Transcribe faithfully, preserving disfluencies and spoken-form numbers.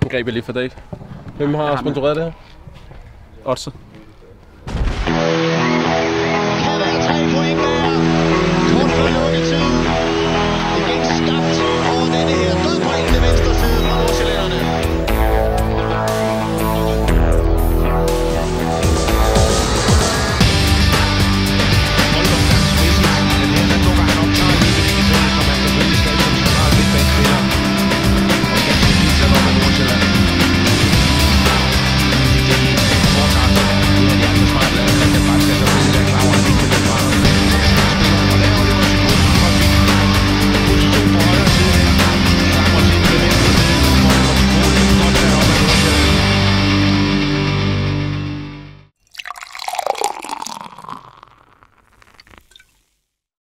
greb jeg lige for dag. Hvem har sponsoreret det her? Odds.